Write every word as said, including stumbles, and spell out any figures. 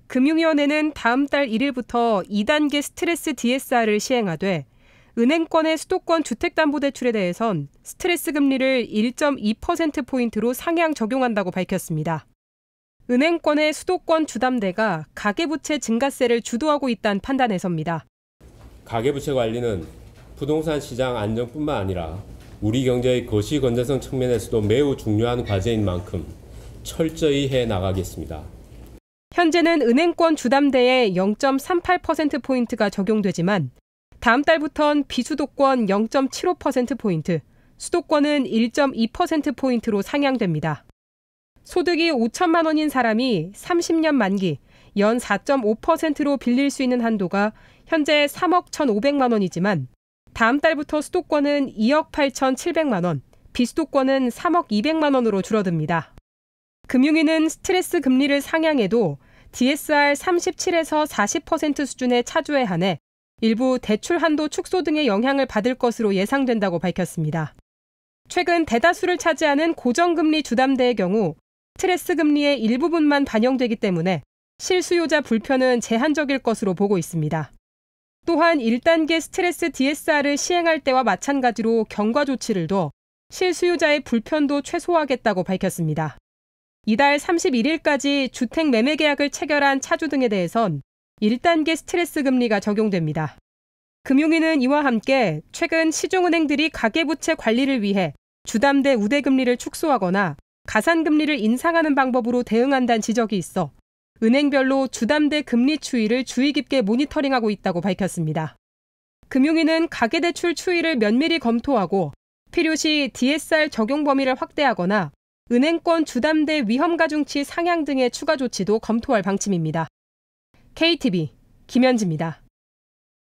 금융위원회는 다음 달 일 일부터 이 단계 스트레스 디에스알을 시행하되 은행권의 수도권 주택담보대출에 대해선 스트레스 금리를 일 점 이 퍼센트포인트로 상향 적용한다고 밝혔습니다. 은행권의 수도권 주담대가 가계부채 증가세를 주도하고 있다는 판단에서입니다. 가계부채 관리는 부동산 시장 안정뿐만 아니라 우리 경제의 거시 건전성 측면에서도 매우 중요한 과제인 만큼 철저히 해나가겠습니다. 현재는 은행권 주담대에 영 점 삼팔 퍼센트포인트가 적용되지만 다음 달부터는 비수도권 영 점 칠오 퍼센트포인트, 수도권은 일 점 이 퍼센트포인트로 상향됩니다. 소득이 오천만 원인 사람이 삼십 년 만기 연 사 점 오 퍼센트로 빌릴 수 있는 한도가 현재 삼억 천오백만 원이지만 다음 달부터 수도권은 이억 팔천칠백만 원, 비수도권은 삼억 이백만 원으로 줄어듭니다. 금융위는 스트레스 금리를 상향해도 디에스알 삼십칠에서 사십 퍼센트 수준의 차주에 한해 일부 대출 한도 축소 등의 영향을 받을 것으로 예상된다고 밝혔습니다. 최근 대다수를 차지하는 고정금리 주담대의 경우 스트레스 금리의 일부분만 반영되기 때문에 실수요자 불편은 제한적일 것으로 보고 있습니다. 또한 일 단계 스트레스 디에스알을 시행할 때와 마찬가지로 경과 조치를 둬 실수요자의 불편도 최소화하겠다고 밝혔습니다. 이달 삼십일 일까지 주택 매매 계약을 체결한 차주 등에 대해선 일 단계 스트레스 금리가 적용됩니다. 금융위는 이와 함께 최근 시중은행들이 가계부채 관리를 위해 주담대 우대금리를 축소하거나 가산금리를 인상하는 방법으로 대응한다는 지적이 있어 은행별로 주담대 금리 추이를 주의 깊게 모니터링하고 있다고 밝혔습니다. 금융위는 가계대출 추이를 면밀히 검토하고 필요시 디에스알 적용 범위를 확대하거나 은행권 주담대 위험가중치 상향 등의 추가 조치도 검토할 방침입니다. 케이티비 김현지입니다.